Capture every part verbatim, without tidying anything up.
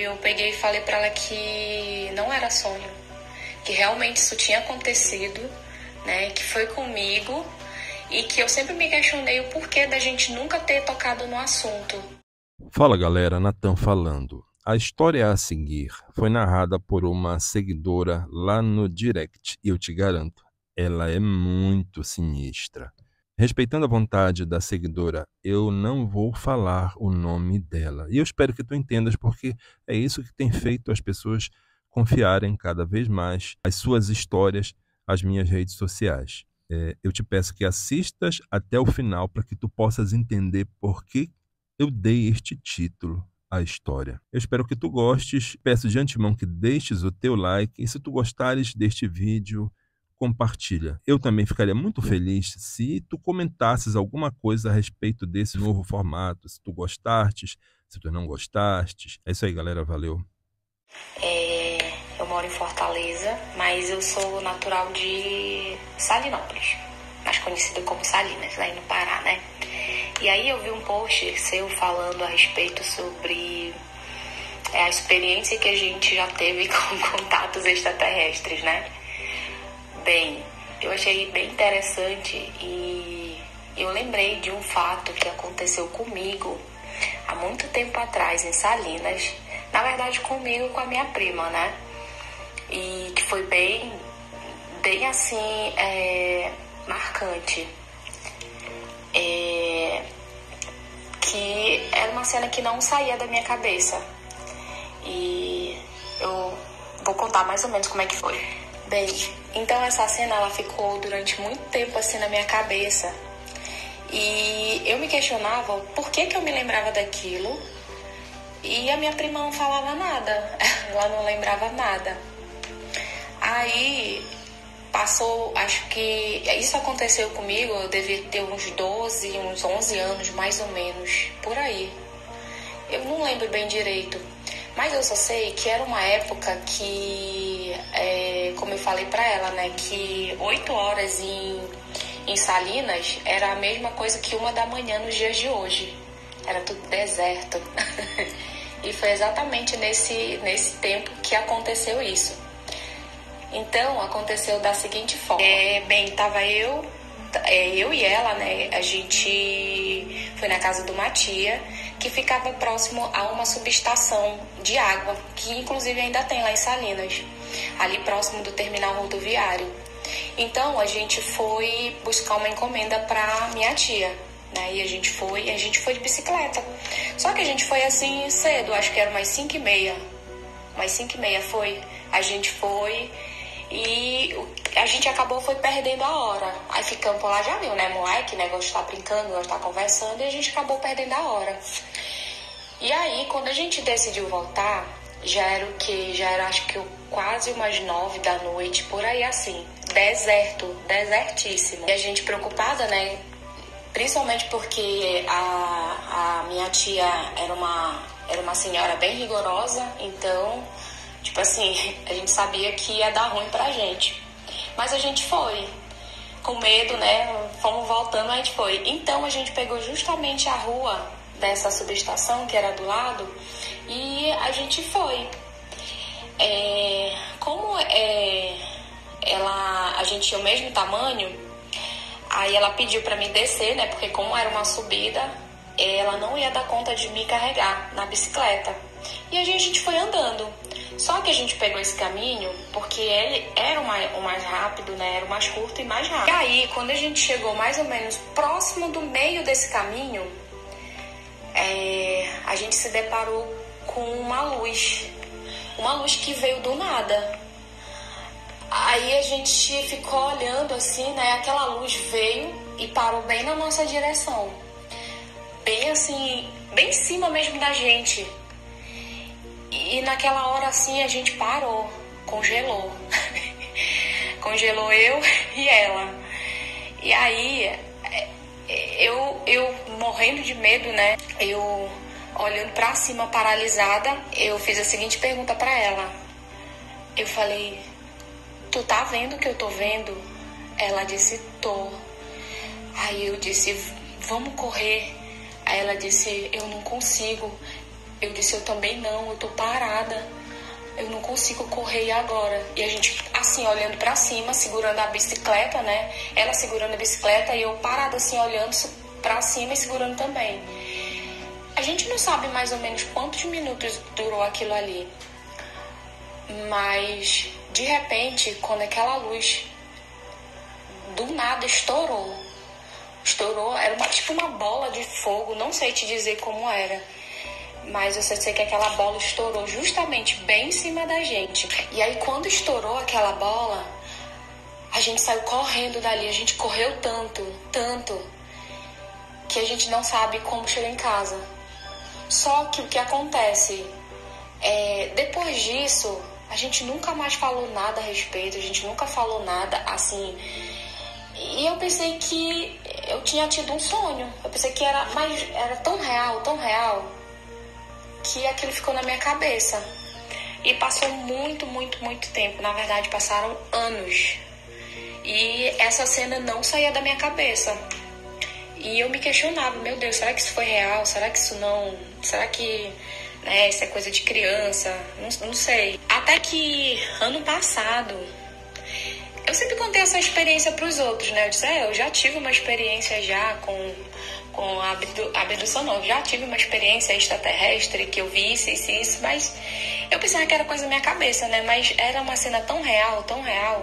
eu peguei e falei pra ela que não era sonho, que realmente isso tinha acontecido, né, que foi comigo e que eu sempre me questionei o porquê da gente nunca ter tocado no assunto. Fala galera, Natan falando. A história a seguir foi narrada por uma seguidora lá no direct e eu te garanto, ela é muito sinistra. Respeitando a vontade da seguidora, eu não vou falar o nome dela. E eu espero que tu entendas, porque é isso que tem feito as pessoas confiarem cada vez mais as suas histórias às minhas redes sociais. É, eu te peço que assistas até o final para que tu possas entender por que eu dei este título à história. Eu espero que tu gostes. Peço de antemão que deixes o teu like e se tu gostares deste vídeo, compartilha. Eu também ficaria muito feliz se tu comentasses alguma coisa a respeito desse novo formato, se tu gostastes, se tu não gostastes. É isso aí, galera. Valeu. É, eu moro em Fortaleza, mas eu sou natural de Salinópolis, mais conhecido como Salinas, aí no Pará, né? E aí eu vi um post seu falando a respeito sobre a experiência que a gente já teve com contatos extraterrestres, né? Bem, eu achei bem interessante e eu lembrei de um fato que aconteceu comigo há muito tempo atrás em Salinas, na verdade comigo e com a minha prima, né? E que foi bem, bem assim, é, marcante. É, que era uma cena que não saía da minha cabeça. E eu vou contar mais ou menos como é que foi. Bem, então essa cena ela ficou durante muito tempo assim na minha cabeça. E eu me questionava por que que eu me lembrava daquilo. E a minha prima não falava nada. Ela não lembrava nada. Aí passou, acho que isso aconteceu comigo, eu devia ter uns doze, uns onze anos, mais ou menos, por aí. Eu não lembro bem direito, mas eu só sei que era uma época que, é, como eu falei pra ela, né, que oito horas em, em Salinas era a mesma coisa que uma da manhã nos dias de hoje. Era tudo deserto. E foi exatamente nesse, nesse tempo que aconteceu isso. Então, aconteceu da seguinte forma. É, bem, tava eu, é, eu e ela, né? A gente foi na casa de uma tia que ficava próximo a uma subestação de água, que inclusive ainda tem lá em Salinas, ali próximo do terminal rodoviário. Então, a gente foi buscar uma encomenda para minha tia, né? E a gente foi, a gente foi de bicicleta. Só que a gente foi assim cedo, acho que era umas cinco e meia. Umas cinco e meia foi. A gente foi... E a gente acabou foi perdendo a hora. Aí ficamos por lá, já viu, né, moleque, né, gosta de estar brincando, gosta de estar conversando, e a gente acabou perdendo a hora. E aí, quando a gente decidiu voltar, já era o quê? Já era, acho que quase umas nove da noite, por aí assim. Deserto, desertíssimo. E a gente preocupada, né, principalmente porque a, a minha tia era uma, era uma senhora bem rigorosa, então... Tipo assim, a gente sabia que ia dar ruim pra gente. Mas a gente foi. Com medo, né? Fomos voltando, a gente foi. Então a gente pegou justamente a rua dessa subestação, que era do lado, e a gente foi. É, como é, ela, a gente tinha o mesmo tamanho, aí ela pediu pra mim descer, né? Porque como era uma subida, ela não ia dar conta de me carregar na bicicleta. E a gente, a gente foi andando. Só que a gente pegou esse caminho porque ele era o mais, o mais rápido, né? Era o mais curto e mais rápido. E aí, quando a gente chegou mais ou menos próximo do meio desse caminho, é, a gente se deparou com uma luz. Uma luz que veio do nada. Aí a gente ficou olhando assim, né? Aquela luz veio e parou bem na nossa direção. Bem assim, bem em cima mesmo da gente. E naquela hora assim a gente parou, congelou. Congelou eu e ela. E aí eu, eu morrendo de medo, né? Eu olhando pra cima paralisada, eu fiz a seguinte pergunta pra ela. Eu falei, tu tá vendo o que eu tô vendo? Ela disse, tô. Aí eu disse, vamos correr. Aí ela disse, eu não consigo. Eu disse, eu também não, eu tô parada. Eu não consigo correr agora. E a gente, assim, olhando pra cima, segurando a bicicleta, né? Ela segurando a bicicleta e eu parada, assim, olhando pra cima e segurando também. A gente não sabe mais ou menos quantos minutos durou aquilo ali. Mas, de repente, quando aquela luz do nada estourou. Estourou, era uma, tipo uma bola de fogo, não sei te dizer como era. Mas eu sei que aquela bola estourou justamente bem em cima da gente. E aí quando estourou aquela bola, a gente saiu correndo dali. A gente correu tanto, tanto, que a gente não sabe como chegar em casa. Só que o que acontece, é, depois disso, a gente nunca mais falou nada a respeito. A gente nunca falou nada assim. E eu pensei que eu tinha tido um sonho. Eu pensei que era, mas era tão real, tão real, que aquilo ficou na minha cabeça. E passou muito, muito, muito tempo. Na verdade, passaram anos. E essa cena não saía da minha cabeça. E eu me questionava, meu Deus, será que isso foi real? Será que isso não... Será que, né, isso é coisa de criança? Não, não sei. Até que ano passado, eu sempre contei essa experiência para os outros, né? Eu disse, é, eu já tive uma experiência já com... com a abdução, não. Eu já tive uma experiência extraterrestre, que eu vi isso, isso, isso, mas eu pensava que era coisa da minha cabeça, né? Mas era uma cena tão real, tão real.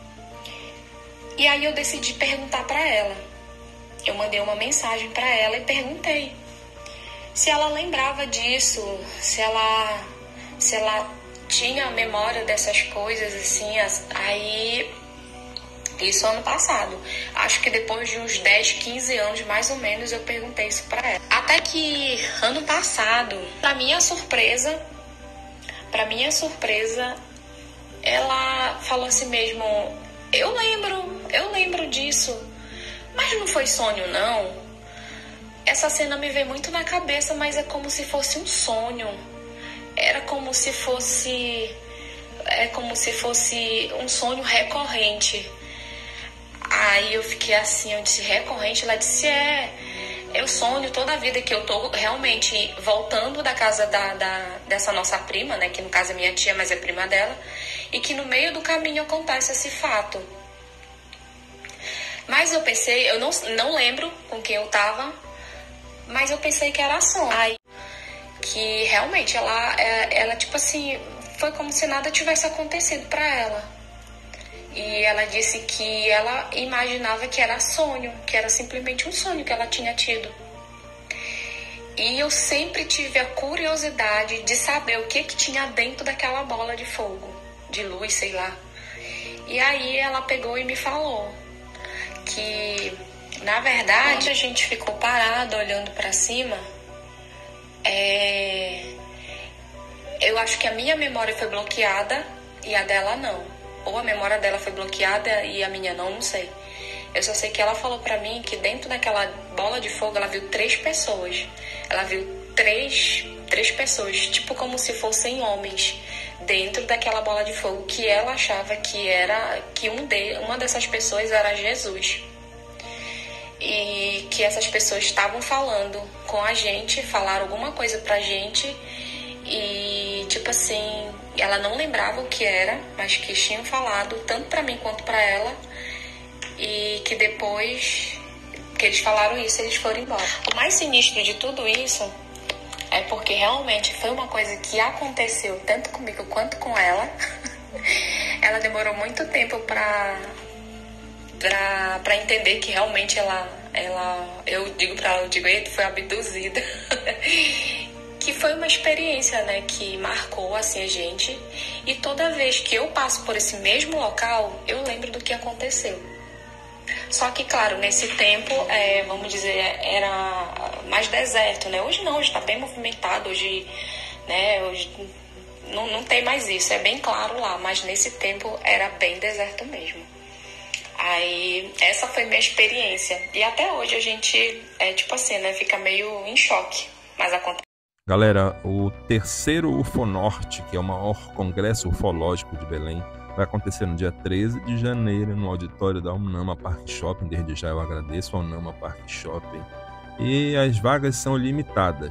E aí eu decidi perguntar pra ela. Eu mandei uma mensagem pra ela e perguntei se ela lembrava disso, se ela, se ela tinha memória dessas coisas, assim. Aí... Isso ano passado. Acho que depois de uns dez, quinze anos, mais ou menos, eu perguntei isso pra ela. Até que ano passado, pra minha surpresa, pra minha surpresa, ela falou assim mesmo, eu lembro, eu lembro disso, mas não foi sonho, não. Essa cena me veio muito na cabeça, mas é como se fosse um sonho. Era como se fosse... É como se fosse um sonho recorrente. Aí eu fiquei assim, eu disse, recorrente? Ela disse, é, eu sonho toda a vida que eu tô realmente voltando da casa da, da, dessa nossa prima, né, que no caso é minha tia, mas é prima dela, e que no meio do caminho acontece esse fato. Mas eu pensei, eu não, não lembro com quem eu tava, mas eu pensei que era sonho. Aí, que realmente ela, ela, tipo assim, foi como se nada tivesse acontecido pra ela. E ela disse que ela imaginava que era sonho, que era simplesmente um sonho que ela tinha tido. E eu sempre tive a curiosidade de saber o que, que tinha dentro daquela bola de fogo, de luz, sei lá. E aí ela pegou e me falou que, na verdade, a gente ficou parada olhando para cima. É... Eu acho que a minha memória foi bloqueada e a dela não. Ou a memória dela foi bloqueada e a minha não, não sei. Eu só sei que ela falou pra mim que dentro daquela bola de fogo ela viu três pessoas. Ela viu três, três pessoas, tipo como se fossem homens, dentro daquela bola de fogo, que ela achava que era, que um de, uma dessas pessoas era Jesus. E que essas pessoas estavam falando com a gente, falaram alguma coisa pra gente e tipo assim, ela não lembrava o que era, mas que tinham falado tanto pra mim quanto pra ela, e que depois que eles falaram isso, eles foram embora. O mais sinistro de tudo isso é porque realmente foi uma coisa que aconteceu tanto comigo quanto com ela. Ela demorou muito tempo pra, pra, pra entender que realmente ela, ela, eu digo pra ela, eu digo, eita, foi abduzida. Que foi uma experiência, né, que marcou, assim, a gente. E toda vez que eu passo por esse mesmo local, eu lembro do que aconteceu. Só que, claro, nesse tempo, é, vamos dizer, era mais deserto, né? Hoje não, hoje tá bem movimentado, hoje, né, hoje não, não tem mais isso, é bem claro lá, mas nesse tempo era bem deserto mesmo. Aí, essa foi minha experiência. E até hoje a gente, é tipo assim, né, fica meio em choque, mas acontece. Galera, o terceiro UFONorte, que é o maior congresso ufológico de Belém, vai acontecer no dia treze de janeiro, no auditório da Unama Park Shopping. Desde já eu agradeço a Unama Park Shopping. E as vagas são limitadas.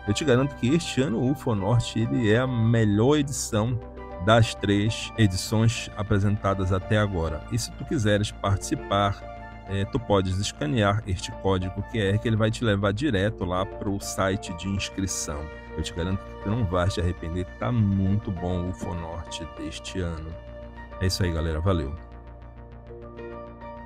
Eu te garanto que este ano o U F O Norte ele é a melhor edição das três edições apresentadas até agora. E se tu quiseres participar, é, tu podes escanear este código Q R que ele vai te levar direto lá para o site de inscrição. Eu te garanto que tu não vais te arrepender, tá muito bom o U F O Norte deste ano. É isso aí, galera, valeu!